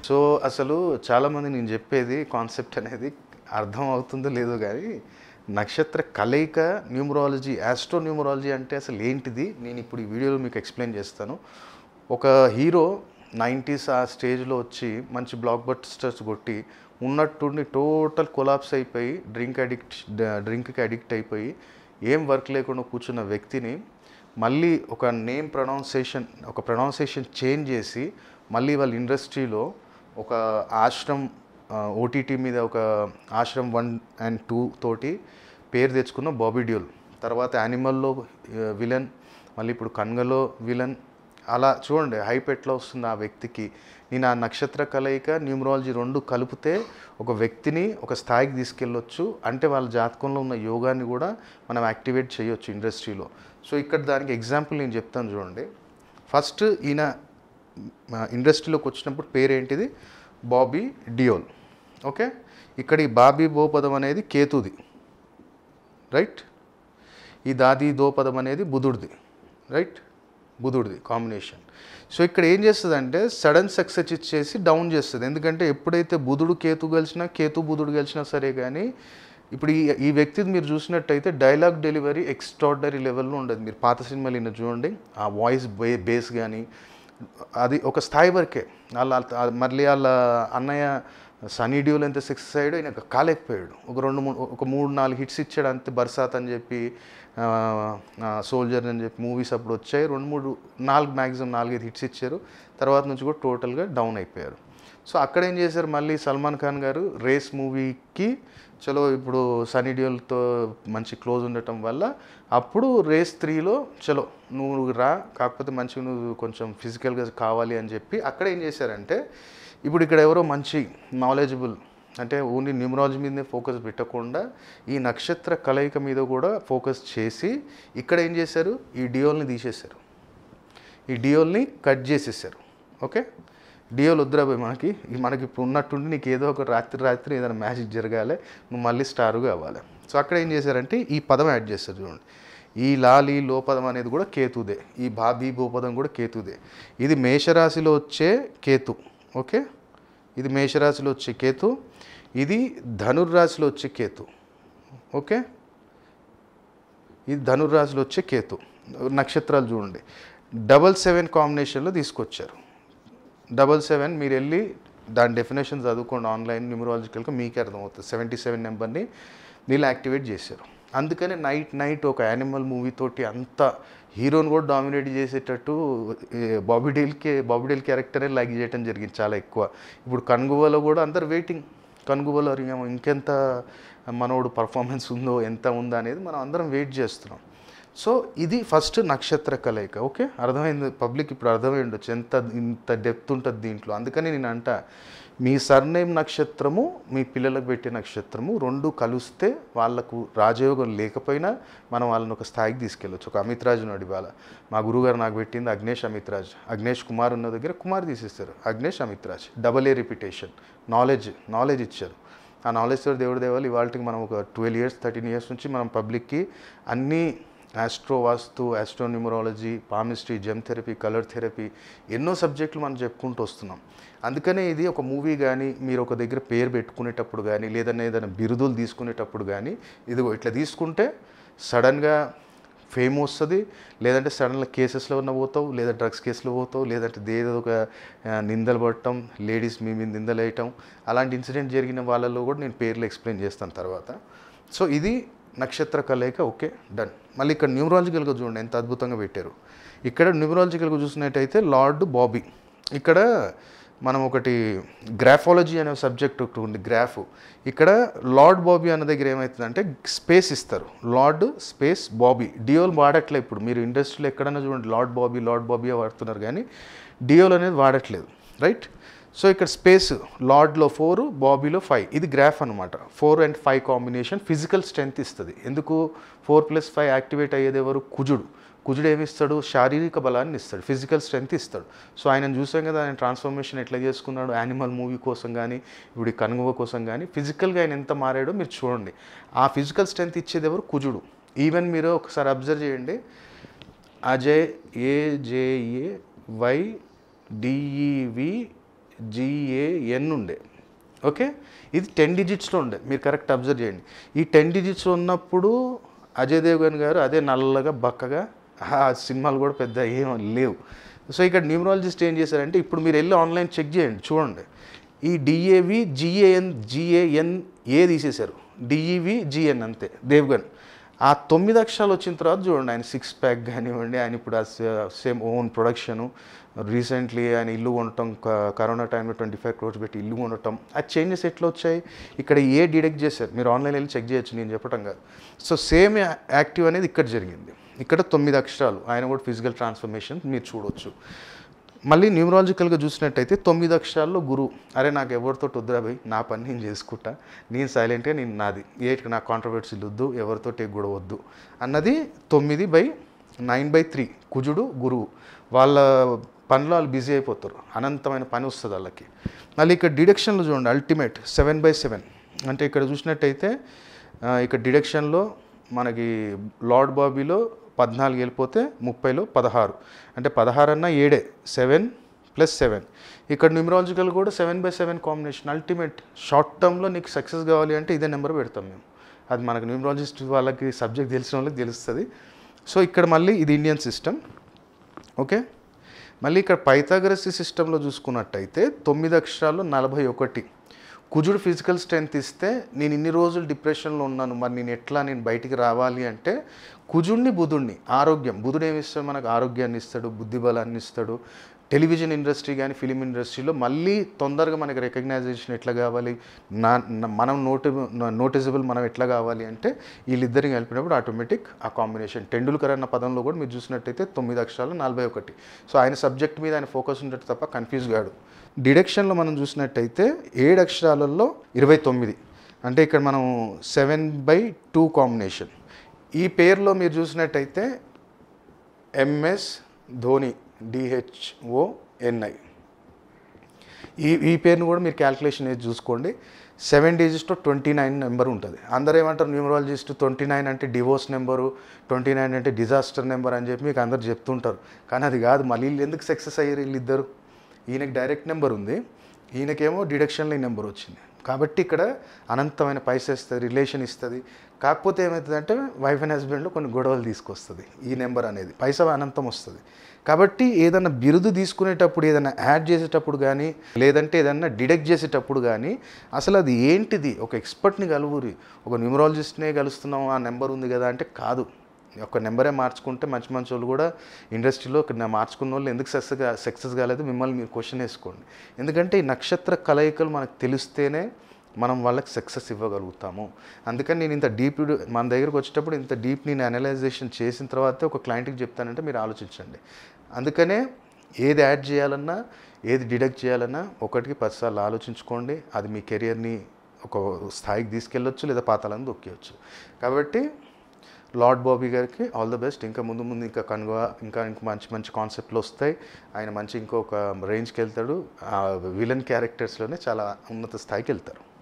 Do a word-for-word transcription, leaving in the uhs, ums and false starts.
So అసలు చాలామంది నేను చెప్పేది కాన్సెప్ట్ అనేది అర్థం అవుతుందో లేదో కానీ నక్షత్ర కలయిక న్యూమరాలజీ ఆస్ట్రో న్యూమరాలజీ అంటే అసలు ఏంటిది నేను ఇప్పుడు ఈ వీడియోలో మీకు ఎక్స్ప్లెయిన్ చేస్తాను. ఒక హీరో నైంటీస్ ఆ స్టేజ్లో వచ్చి మంచి బ్లాక్ బస్టర్స్ కొట్టి ఉన్నట్టుండి టోటల్ కొలాప్స్ అయిపోయి డ్రింక్ అడిక్ట్ డ్రింక్కి అడిక్ట్ అయిపోయి ఏం వర్క్ లేకుండా కూర్చున్న వ్యక్తిని మళ్ళీ ఒక నేమ్ ప్రొనౌన్సేషన్ ఒక ప్రొనౌన్సేషన్ చేంజ్ చేసి మళ్ళీ వాళ్ళ ఇండస్ట్రీలో ఒక ఆశ్రమ్ ఓటీటీ మీద ఒక ఆశ్రమ్ వన్ అండ్ టూ తోటి పేరు తెచ్చుకున్న బాబీ డియోల్. తర్వాత యానిమల్లో విలన్, మళ్ళీ ఇప్పుడు కన్గలో విలన్. అలా చూడండి హైప్ ఎట్లా వస్తుంది ఆ వ్యక్తికి. నేను ఆ నక్షత్ర కలయిక న్యూమరాలజీ రెండు కలిపితే ఒక వ్యక్తిని ఒక స్థాయికి తీసుకెళ్ళొచ్చు. అంటే వాళ్ళ జాతకంలో ఉన్న యోగాన్ని కూడా మనం యాక్టివేట్ చేయొచ్చు ఇండస్ట్రీలో. సో ఇక్కడ దానికి ఎగ్జాంపుల్ నేను చెప్తాను చూడండి. ఫస్ట్ ఈయన ఇండస్ట్రీలోకి వచ్చినప్పుడు పేరేంటిది? బాబీ డియోల్. ఓకే, ఇక్కడ ఈ బాబీ బోపదం అనేది కేతుది, రైట్. ఈ దాది దోపదం అనేది బుధుడిది, రైట్. బుధుడిది కాంబినేషన్. సో ఇక్కడ ఏం చేస్తుంది అంటే సడన్ సక్సెస్ ఇచ్చేసి డౌన్ చేస్తుంది. ఎందుకంటే ఎప్పుడైతే బుధుడు కేతు కలిసినా కేతు బుధుడు కలిసినా సరే కానీ ఇప్పుడు ఈ ఈ వ్యక్తిది మీరు చూసినట్టయితే డైలాగ్ డెలివరీ ఎక్స్ట్రాడినరీ లెవెల్లో ఉండదు. మీరు పాత సినిమాలు ఇన్న చూడండి, ఆ వాయిస్ బే బేస్ కానీ అది ఒక స్థాయి వరకే. వాళ్ళ మళ్ళీ వాళ్ళ అన్నయ్య సనీ డియోల్ ఎంత సక్సెస్ అయ్యాడో ఈయన కాలేకపోయాడు. ఒక రెండు మూడు ఒక మూడు నాలుగు హిట్స్ ఇచ్చాడు అంతే. బర్సాత్ అని చెప్పి, సోల్జర్ అని చెప్పి మూవీస్ అప్పుడు వచ్చాయి. రెండు మూడు నాలుగు మ్యాక్సిమం నాలుగైదు హిట్స్ ఇచ్చారు. తర్వాత నుంచి కూడా టోటల్గా డౌన్ అయిపోయారు. సో అక్కడ ఏం చేశారు, మళ్ళీ సల్మాన్ ఖాన్ గారు రేస్ మూవీకి చలో ఇప్పుడు సనీ డియోల్తో మంచి క్లోజ్ ఉండటం వల్ల అప్పుడు రేస్ త్రీలో చలో నువ్వు రా, కాకపోతే మంచిగా నువ్వు కొంచెం ఫిజికల్గా కావాలి అని చెప్పి అక్కడ ఏం చేశారంటే ఇప్పుడు ఇక్కడ ఎవరో మంచి నాలెడ్జబుల్ అంటే ఓన్లీ న్యూమరాలజీ మీదనే ఫోకస్ పెట్టకుండా ఈ నక్షత్ర కలయిక మీద కూడా ఫోకస్ చేసి ఇక్కడ ఏం చేశారు, ఈ డియోల్ని తీసేశారు. ఈ డియోల్ని కట్ చేసేసారు. ఓకే, డియోల్ వద్దురాబాయ్ మనకి మనకి ఇప్పుడు ఉన్నట్టుండి నీకు ఏదో ఒక రాత్రి రాత్రి ఏదైనా మ్యాజిక్ జరగాలి, నువ్వు మళ్ళీ స్టారు కావాలి. సో అక్కడ ఏం చేశారంటే ఈ పదం యాడ్ చేస్తారు చూడండి. ఈ లాలి లోపదం అనేది కూడా కేతుదే. ఈ బాబీ భూపదం కూడా కేతుదే. ఇది మేషరాశిలో వచ్చే కేతు. ఓకే, ఇది మేషరాశిలో వచ్చే కేతు, ఇది ధనుర్రాశిలో వచ్చే కేతు. ఓకే, ఇది ధనుర్రాశిలో వచ్చే కేతు. నక్షత్రాలు చూడండి డబల్ సెవెన్ కాంబినేషన్లో తీసుకొచ్చారు. డబల్ సెవెన్ మీరు వెళ్ళి దాని డెఫినేషన్ చదువుకోండి ఆన్లైన్ న్యూమరాలజికల్గా మీకే అర్థమవుతుంది. సెవెంటీ సెవెన్ నెంబర్ని వీళ్ళు యాక్టివేట్ చేశారు. అందుకని నైట్ నైట్ ఒక యానిమల్ మూవీ తోటి అంత హీరోని కూడా డామినేట్ చేసేటట్టు బాబీ డియోల్కి బాబీ డియోల్ క్యారెక్టరే లైక్ చేయడం జరిగింది చాలా ఎక్కువ. ఇప్పుడు కన్గువలో కూడా అందరు వెయిటింగ్, కన్గువలో ఇంకెంత మనోడు పర్ఫార్మెన్స్ ఉందో ఎంత ఉందో అనేది మనం అందరం వెయిట్ చేస్తున్నాం. సో ఇది ఫస్ట్ నక్షత్ర కలయిక. ఓకే, అర్థమైంది పబ్లిక్ ఇప్పుడు అర్థమై ఉండొచ్చు ఎంత ఇంత డెప్త్ ఉంటుంది దీంట్లో. అందుకని నేను అంట మీ సర్నేమ్ నక్షత్రము మీ పిల్లలకు పెట్టే నక్షత్రము రెండు కలిస్తే వాళ్ళకు రాజయోగం లేకపోయినా మనం వాళ్ళని ఒక స్థాయికి తీసుకెళ్ళొచ్చు. ఒక అమిత్ రాజ్ ఉన్నాడు ఇవాళ, మా గురుగారు నాకు పెట్టింది అగ్నేష్ అమిత్ రాజ్. అగ్నేష్ కుమార్ ఉన్న దగ్గర కుమార్ తీసేస్తారు, Agnesh Amit Raj. Double A repetition, knowledge knowledge ఇచ్చారు. ఆ నాలెడ్జ్తో దేవుడి దేవాలి ఇవాళకి మనం ఒక ట్వెల్వ్ ఇయర్స్ థర్టీన్ ఇయర్స్ నుంచి మనం పబ్లిక్కి అన్నీ astro vastu, astro numerology, palmistry, gem therapy, colour therapy ఎన్నో సబ్జెక్టులు మనం చెప్పుకుంటూ వస్తున్నాం. అందుకనే ఇది ఒక మూవీ కానీ మీరు ఒక దగ్గర పేరు పెట్టుకునేటప్పుడు కానీ లేదన్నా ఏదైనా బిరుదులు తీసుకునేటప్పుడు కానీ ఇది ఇట్లా తీసుకుంటే సడన్గా ఫేమ్ వస్తుంది. లేదంటే సడన్గా కేసెస్లో ఉన్న పోతావు, లేదా డ్రగ్స్ కేసులో పోతావు, లేదంటే ఏదో ఒక నిందలు పడటం, లేడీస్ మీ మీద నిందలు వేయటం, అలాంటి ఇన్సిడెంట్ జరిగిన వాళ్ళలో కూడా నేను పేర్లు ఎక్స్ప్లెయిన్ చేస్తాను తర్వాత. సో ఇది నక్షత్ర కలయిక. Okay, done. మళ్ళీ ఇక్కడ న్యూమరాలజికల్గా చూడండి ఎంత అద్భుతంగా పెట్టారు. ఇక్కడ న్యూమరాలజికల్గా చూసినట్టయితే లార్డ్ బాబీ. ఇక్కడ మనం ఒకటి గ్రాఫాలజీ అనే సబ్జెక్ట్ ఒకటి ఉంది, గ్రాఫ్. ఇక్కడ లార్డ్ బాబీ అన్న దగ్గర ఏమవుతుందంటే స్పేస్ ఇస్తారు, లార్డ్ స్పేస్ బాబీ. డియోల్ వాడట్లేదు ఇప్పుడు మీరు ఇండస్ట్రీలో ఎక్కడైనా చూడండి లార్డ్ బాబీ లార్డ్ బాబీ వాడుతున్నారు కానీ డియోల్ అనేది వాడట్లేదు, రైట్. సో ఇక్కడ స్పేస్ లార్డ్లో ఫోర్, బాబీలో ఫైవ్. ఇది గ్రాఫ్ అనమాట. Four and five combination physical strength ఇస్తుంది. ఎందుకు ఫోర్ ప్లస్ ఫైవ్ యాక్టివేట్ అయ్యేది ఎవరు? కుజుడు. కుజుడు ఏమి ఇస్తాడు? శారీరక బలాన్ని ఇస్తాడు, ఫిజికల్ స్ట్రెంగ్త్ ఇస్తాడు. సో ఆయన చూసాం కదా ఆయన ట్రాన్స్ఫర్మేషన్ ఎట్లా చేసుకున్నాడు యానిమల్ మూవీ కోసం కానీ ఇప్పుడు ఈ కనుగవ కోసం కానీ ఫిజికల్గా ఆయన ఎంత మారాడో మీరు చూడండి. ఆ ఫిజికల్ స్ట్రెంగ్త్ ఇచ్చేది ఎవరు? కుజుడు. ఈవెన్ మీరు ఒకసారి అబ్జర్వ్ చేయండి, Ajay A J A Y D E V G A N ఉండే. ఓకే, ఇది టెన్ డిజిట్స్లో ఉండే. మీరు కరెక్ట్ అబ్జర్వ్ చేయండి. ఈ టెన్ డిజిట్స్లో ఉన్నప్పుడు అజయ్ దేవ్గన్ గారు అదే నల్లగా బక్కగా ఆ సినిమాలు కూడా పెద్ద ఏం లేవు. సో ఇక్కడ న్యూమరాలజిస్ట్ ఏం చేశారంటే, ఇప్పుడు మీరు వెళ్ళి ఆన్లైన్ చెక్ చేయండి, చూడండి. ఈ డిఏవి జిఏఎన్ జిఏఎన్ ఏ తీసేశారు, డిఈవి జిఎన్ అంతే దేవ్గన్. ఆ తొమ్మిది అక్షరాలు వచ్చిన తర్వాత చూడండి, ఆయన సిక్స్ ప్యాక్ కానివ్వండి, ఆయన ఇప్పుడు సేమ్ ఓన్ ప్రొడక్షను, రీసెంట్లీ ఆయన ఇల్లు కొనటం, కరోనా టైంలో ట్వంటీ ఫైవ్ క్రోర్స్ పెట్టి ఇల్లు కొనటం, ఆ చేంజెస్ ఎట్లా వచ్చాయి ఇక్కడ ఏ డిడెక్ట్ చేశారు, మీరు ఆన్లైన్ వెళ్ళి చెక్ చేయొచ్చు, నేను చెప్పటం కాదు. సో సేమ్ యాక్టివ్ అనేది ఇక్కడ జరిగింది. ఇక్కడ తొమ్మిది అక్షరాలు, ఆయన కూడా ఫిజికల్ ట్రాన్స్ఫర్మేషన్ మీరు చూడవచ్చు. మళ్ళీ న్యూమరాలజికల్గా చూసినట్టయితే తొమ్మిది అక్షరాల్లో గురువు, అరే నాకు ఎవరితో వద్దురా భయ్, నా పని నేను చేసుకుంటా, నేను సైలెంట్గా నేను నాది, ఏటికి నాకు కాంట్రవర్సీలు వద్దు, ఎవరితో గొడవ వద్దు అన్నది తొమ్మిది బై నైన్ బై త్రీ కుజుడు గురువు. వాళ్ళ పనిలో వాళ్ళు బిజీ అయిపోతారు, అనంతమైన పని వస్తుంది వాళ్ళకి. మళ్ళీ ఇక్కడ డిడక్షన్లో చూడండి, అల్టిమేట్ సెవెన్ బై సెవెన్ అంటే ఇక్కడ చూసినట్టయితే ఇక్కడ డిడక్షన్లో మనకి లార్డ్ బాబీలో పద్నాలుగు వెళ్ళిపోతే ముప్పైలో పదహారు, అంటే పదహారు అన్న ఏడే, సెవెన్ ప్లస్ సెవెన్. ఇక్కడ న్యూమరాలజికల్ కూడా seven by seven combination. Ultimate short టర్మ్లో నీకు సక్సెస్ కావాలి అంటే ఇదే నెంబర్ పెడతాం మేము. అది మనకు న్యూమరాలజిస్ట్ వాళ్ళకి సబ్జెక్ట్ తెలిసిన వాళ్ళకి తెలుస్తుంది. సో ఇక్కడ మళ్ళీ ఇది ఇండియన్ సిస్టమ్. ఓకే, మళ్ళీ ఇక్కడ పైథాగరస్ సిస్టంలో చూసుకున్నట్టయితే తొమ్మిది అక్షరాలు నలభై ఒకటి కుజుడు ఫిజికల్ స్ట్రెంత్ ఇస్తే, నేను ఇన్ని రోజులు డిప్రెషన్లో ఉన్నాను, మరి నేను ఎట్లా నేను బయటికి రావాలి అంటే కుజుడిని బుధుడిని, ఆరోగ్యం, బుధుడు ఏమి ఇస్తాడు మనకు, ఆరోగ్యాన్ని ఇస్తాడు, బుద్ధి బలాన్ని ఇస్తాడు. టెలివిజన్ ఇండస్ట్రీ కానీ ఫిలిం ఇండస్ట్రీలో మళ్ళీ తొందరగా మనకి రికగ్నైజేషన్ ఎట్లా కావాలి, నా మనం నోటి నోటిసబుల్ మనం ఎట్లా కావాలి అంటే వీళ్ళిద్దరిని కలిపినప్పుడు ఆటోమేటిక్ ఆ కాంబినేషన్. టెండూల్కర్ అన్న పదంలో కూడా మీరు చూసినట్టయితే తొమ్మిది అక్షరాలు నలభై ఒకటి. సో ఆయన సబ్జెక్ట్ మీద ఆయన ఫోకస్ ఉండేది తప్ప కన్ఫ్యూజ్ కాడు. డిడక్షన్లో మనం చూసినట్టయితే ఏడు అక్షరాలలో ఇరవై తొమ్మిది, అంటే ఇక్కడ మనం సెవెన్ బై టూ కాంబినేషన్. ఈ పేరులో మీరు చూసినట్టయితే ఎంఎస్ ధోని, డిహెచ్ఓఎన్ఐ, ఈ ఈ పేరును కూడా మీరు క్యాల్కులేషన్ వేసి చూసుకోండి. సెవెన్ డిజిట్స్తో ట్వంటీ నైన్ నెంబర్ ఉంటుంది. అందరూ ఏమంటారు న్యూమరాలజిస్ట్ ట్వంటీ నైన్ అంటే డివోర్స్ నెంబరు, ట్వంటీ నైన్ అంటే డిజాస్టర్ నెంబర్ అని చెప్పి మీకు అందరు చెప్తుంటారు. కానీ అది కాదు. మళ్ళీ వీళ్ళు ఎందుకు సక్సెస్ అయ్యారు వీళ్ళిద్దరు? ఈయనకి డైరెక్ట్ నెంబర్ ఉంది, ఈయనకేమో డిడక్షన్లో ఈ నెంబర్ వచ్చింది. కాబట్టి ఇక్కడ అనంతమైన పైసా ఇస్తుంది, రిలేషన్ ఇస్తుంది. కాకపోతే ఏమవుతుందంటే వైఫ్ అండ్ హస్బెండ్లో కొన్ని గొడవలు తీసుకొస్తుంది ఈ నెంబర్ అనేది, పైసా అనంతం వస్తుంది. కాబట్టి ఏదన్నా బిరుదు తీసుకునేటప్పుడు, ఏదైనా యాడ్ చేసేటప్పుడు కానీ, లేదంటే ఏదన్నా డిడక్ట్ చేసేటప్పుడు కానీ అసలు అది ఏంటిది, ఒక ఎక్స్పర్ట్ని కలువురి, ఒక న్యూమరాలజిస్ట్నే కలుస్తున్నాం ఆ నెంబర్ ఉంది కదా అంటే కాదు. ఒక నెంబరే మార్చుకుంటే మంచి మంచి వాళ్ళు కూడా ఇండస్ట్రీలో మార్చుకున్న వాళ్ళు ఎందుకు సక్సెస్ సక్సెస్ కాలేదు మిమ్మల్ని మీరు క్వశ్చన్ వేసుకోండి. ఎందుకంటే ఈ నక్షత్ర కలయికలు మనకు తెలిస్తేనే మనం వాళ్ళకి సక్సెస్ ఇవ్వగలుగుతాము. అందుకని నేను ఇంత డీప్ మన దగ్గరకు వచ్చేటప్పుడు ఇంత డీప్ నేను అనలైజేషన్ చేసిన తర్వాతే ఒక క్లయింట్కి చెప్తానంటే మీరు ఆలోచించండి. అందుకనే ఏది యాడ్ చేయాలన్నా, ఏది డిడక్ట్ చేయాలన్నా ఒకటికి పదిసార్లు ఆలోచించుకోండి. అది మీ కెరియర్ని ఒక స్థాయికి తీసుకెళ్ళొచ్చు, లేదా పాతాలను దొక్కేయచ్చు. కాబట్టి లార్డ్ బాబీ గారికి ఆల్ ద బెస్ట్. ఇంకా ముందు ముందు ఇంకా కనుగొ ఇంకా ఇంకా మంచి మంచి కాన్సెప్ట్లు వస్తాయి. ఆయన మంచి ఇంకొక రేంజ్కి వెళ్తాడు. విలన్ క్యారెక్టర్స్లోనే చాలా ఉన్నత స్థాయికి వెళ్తారు.